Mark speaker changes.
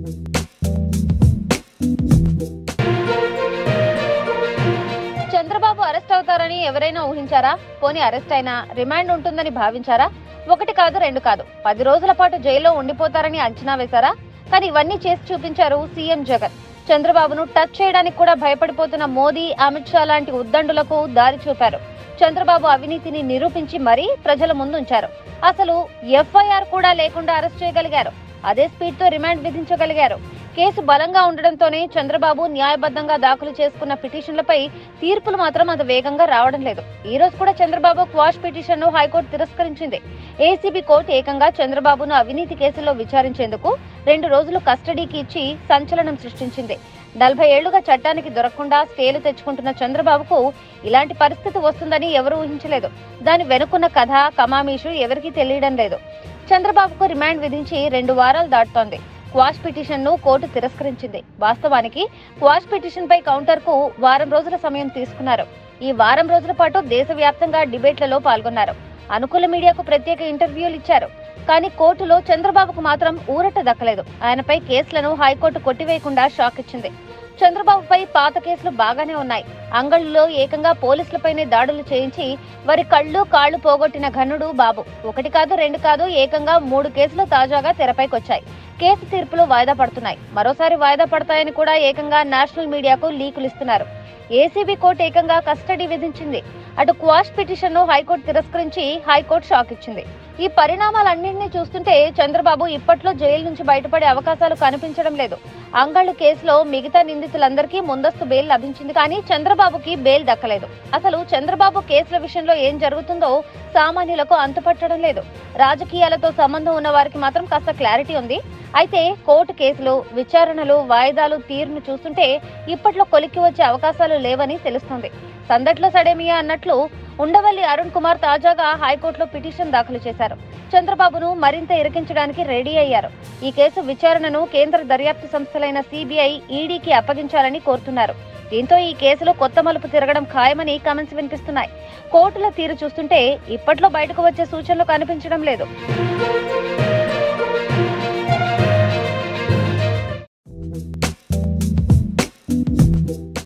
Speaker 1: Chandrababu arrest అవుతారని ఎవరైనా ఊహించారా? పోనీ అరెస్ట్ అయినా రిమాండ్ ఉంటుందని భావించారా? ఒకటి కాదు, రెండు కాదు, 10 రోజుల పాటు జైల్లో ఉండిపోతారని అంచనా వేశారా? కానీ ఇవన్నీ చేసి చూపించారు సీఎం జగన్. చంద్రబాబును టచ్ చేయడానికి కూడా భయపడిపోతున్న మోదీ, అమిత్ షా లాంటి ఉద్దండులకు దారి చూపారు. చంద్రబాబు అవినీతిని నిరూపించి మరీ ప్రజల ముందుంచారు. అసలు ఎఫ్ఐఆర్ కూడా లేకుండా అరెస్ట్ చేయగలిగారు. అదే స్పీడ్ తో రిమాండ్ విధించగలిగారు. కేసు బలంగా ఉండడంతోనే చంద్రబాబు న్యాయబద్ధంగా దాఖలు చేసుకున్న పిటిషన్లపై తీర్పులు మాత్రం అంత వేగంగా రావడం లేదు. ఈ రోజు కూడా చంద్రబాబు క్వాష్ పిటిషన్ ను హైకోర్టు తిరస్కరించింది. ఏసీబీ కోర్టు ఏకంగా చంద్రబాబును అవినీతి కేసులో విచారించేందుకు 2 రోజులు కస్టడీకి ఇచ్చి సంచలనం సృష్టించింది. 40 ఏళ్లుగా చట్టానికి దొరకకుండా స్టేలు తెచ్చుకుంటున్న చంద్రబాబుకు ఇలాంటి పరిస్థితి వస్తుందని ఎవరూ ఊహించలేదు. దాని వెనుకున్న కథ కమామీషు ఎవరికీ తెలియడం లేదు. చంద్రబాబుకు రిమాండ్ విధించి 2 వారాలు దాటుతోంది. క్వాష్ పిటిషన్ ను కోర్టు తిరస్కరించింది. వాస్తవానికి క్వాష్ పిటిషన్ పై కౌంటర్ కు వారం రోజుల సమయం తీసుకున్నారు. ఈ వారం రోజుల పాటు దేశవ్యాప్తంగా డిబేట్లలో పాల్గొన్నారు. అనుకూల మీడియాకు ప్రత్యేక ఇంటర్వ్యూలు ఇచ్చారు. కానీ కోర్టులో చంద్రబాబుకు మాత్రం ఊరట దక్కలేదు. ఆయనపై కేసులను హైకోర్టు కొట్టివేయకుండా షాక్ ఇచ్చింది. చంద్రబాబుపై పాత కేసులు బాగానే ఉన్నాయి. అంగళ్ళులో ఏకంగా పోలీసులపైనే దాడులు చేయించి వారి కళ్ళు కాళ్లు పోగొట్టిన ఘనుడు బాబు. ఒకటి కాదు, రెండు కాదు, ఏకంగా 3 కేసులు తాజాగా తెరపైకొచ్చాయి. కేసు తీర్పులు వాయిదా పడుతున్నాయి. మరోసారి వాయిదా పడతాయని కూడా ఏకంగా నేషనల్ మీడియాకు లీకులు ఇస్తున్నారు. ఏసీబీ కోర్టు ఏకంగా కస్టడీ విధించింది. అటు క్వాష్ పిటిషన్ ను హైకోర్టు తిరస్కరించి హైకోర్టు షాక్ ఇచ్చింది. ఈ పరిణామాలన్నింటినీ చూస్తుంటే చంద్రబాబు ఇప్పట్లో జైలు నుంచి బయటపడే అవకాశాలు కనిపించడం లేదు. అంగళ్ళు కేసులో మిగతా నిందితులందరికీ ముందస్తు బెయిల్ లభించింది. కానీ చంద్రబాబుకి బెయిల్ దక్కలేదు. అసలు చంద్రబాబు కేసుల విషయంలో ఏం జరుగుతుందో సామాన్యులకు అంతుపట్టడం లేదు. రాజకీయాలతో సంబంధం ఉన్న వారికి మాత్రం కాస్త క్లారిటీ ఉంది. అయితే కోర్టు కేసులు, విచారణలు, వాయిదాలు తీరును చూస్తుంటే ఇప్పట్లో కొలిక్కి వచ్చే అవకాశాలు లేవని తెలుస్తోంది. సందట్లో సడేమియా అన్నట్లు ఉండవల్లి అరుణ్ కుమార్ తాజాగా హైకోర్టులో పిటిషన్ దాఖలు చేశారు. చంద్రబాబును మరింత ఇరికించడానికి రెడీ అయ్యారు. ఈ కేసు విచారణను కేంద్ర దర్యాప్తు సంస్థలైన సిబిఐ, ఈడీకి అప్పగించాలని కోరుతున్నారు. దీంతో ఈ కేసులో కొత్త మలుపు తిరగడం ఖాయమని కామెంట్స్ వినిపిస్తున్నాయి. కోర్టుల తీరు చూస్తుంటే ఇప్పట్లో బయటకు వచ్చే సూచనలు కనిపించడం లేదు.